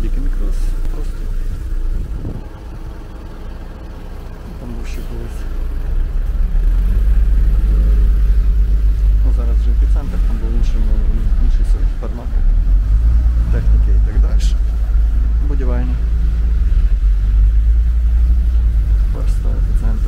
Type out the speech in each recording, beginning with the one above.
Вікінг Крос просто. Там був ще колись. Ну, зараз вже епіцентр, там був інший формат техніки і так далі. Будівельні. Просто епіцентр.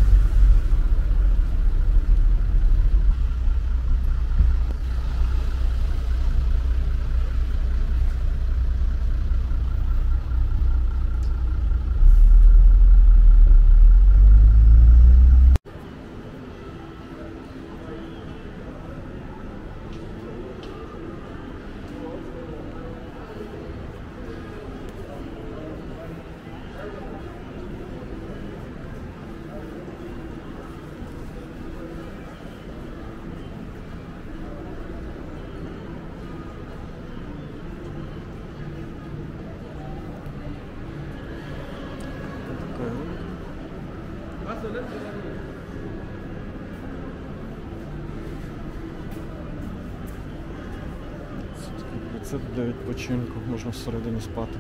Це для відпочинку, можна всередині спати.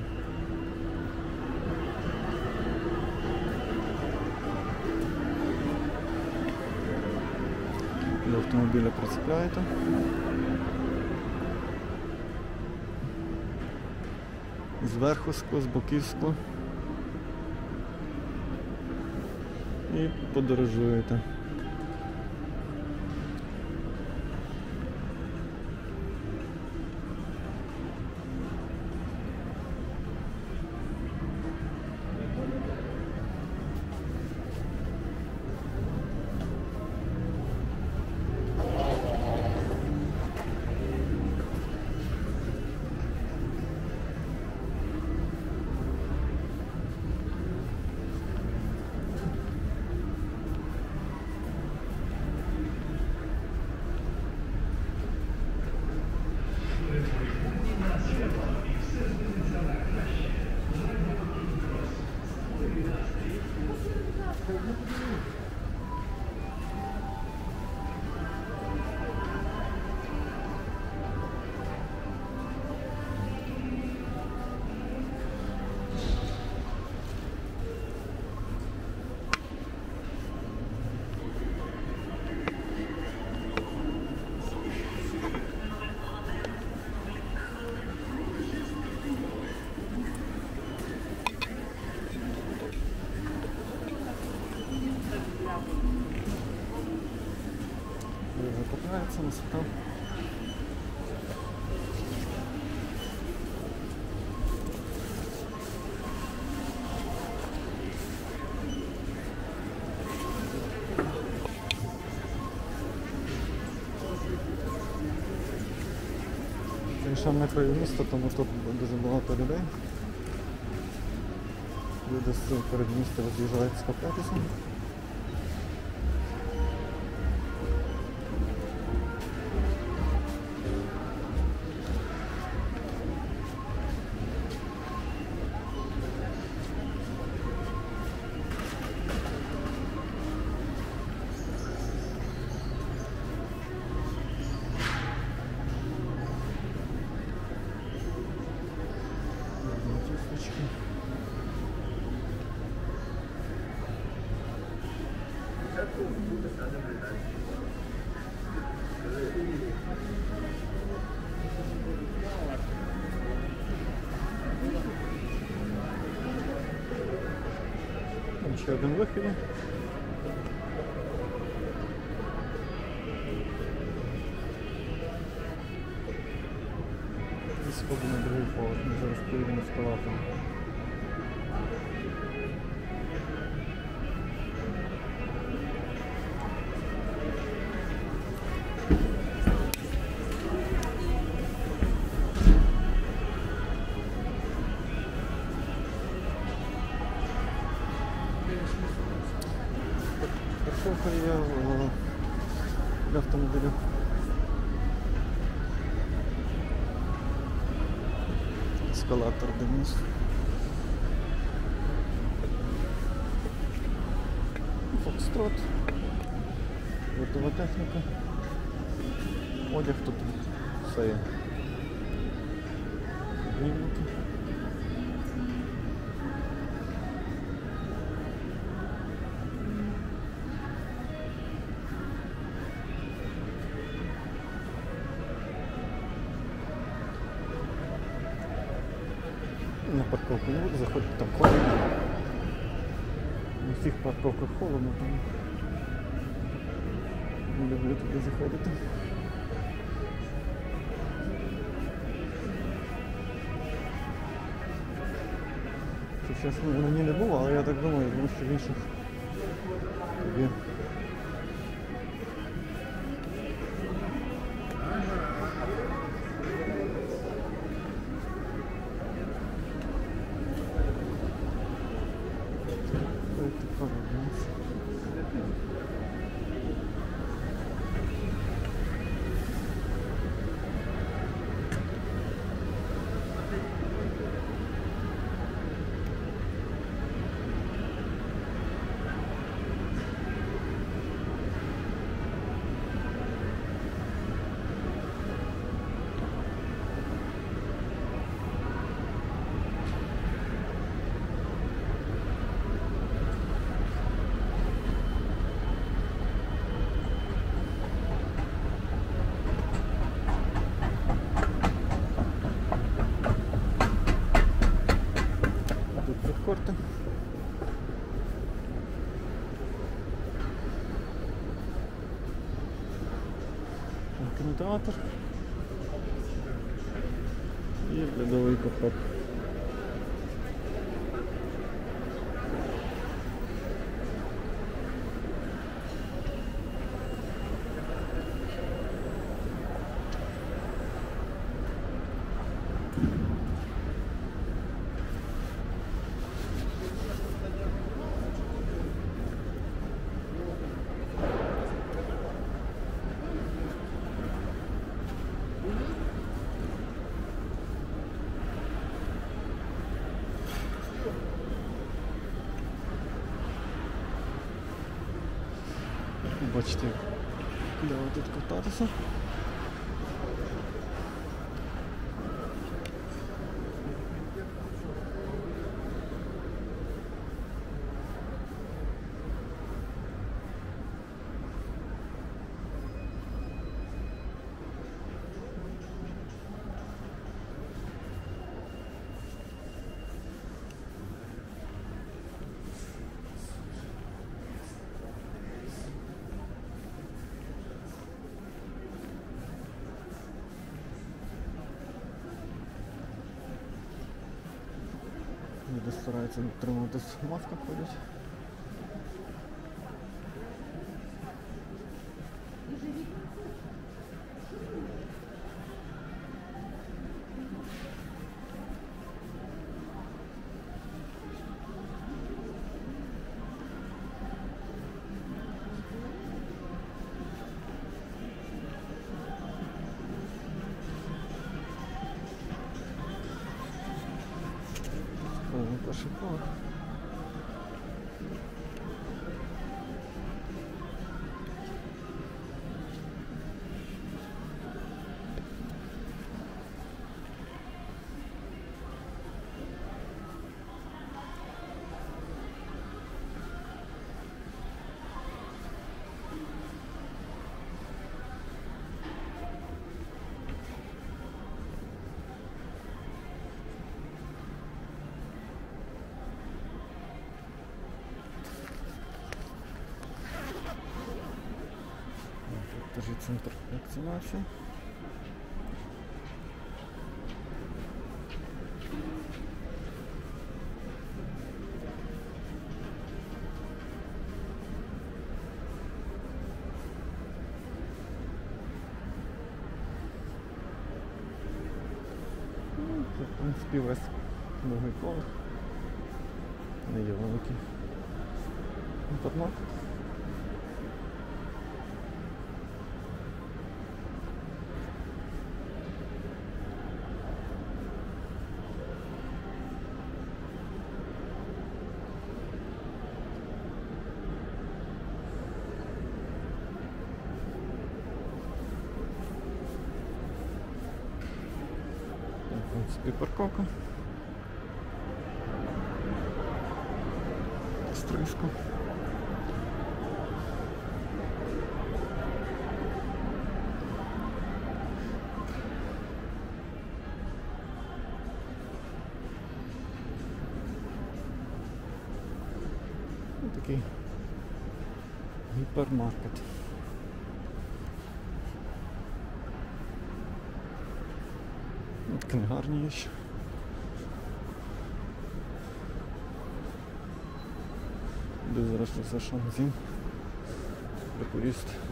До автомобіля прицепляєте. Зверху скло, з боків скло. І подорожуєте. Закупляється висота. Це ще не твоє місто, тому тут дуже багато людей. Люди з передмістя роз'їжджають скоплятися. Там ще один вихід. І сходи на другий поверх, ми зараз поїдемо ескалатором. Парковка є для автомобілів. Ескалатор вниз. Фокстрот. Готова техніка. Одяг тут все є. Грівники. На парковку не буду заходити, там холодно. На всіх парковках холодно, тому не люблю туди заходити. Зараз на ній не було, але я так думаю, тому що в інших є. Корти. Кінотеатр і льодовий каток. Бачите, де тут кататися. Люди стараються дотримуватись, в масках ходять. Перший поверх. Теж і центр вакцинації. Тут, в принципі, весь другий поверх. Не є великий інтернат. В принципі, парковка. Стрижка. такий гіпермаркет. От книгарні є ще. Де зараз все, що магазин. Прикуріст.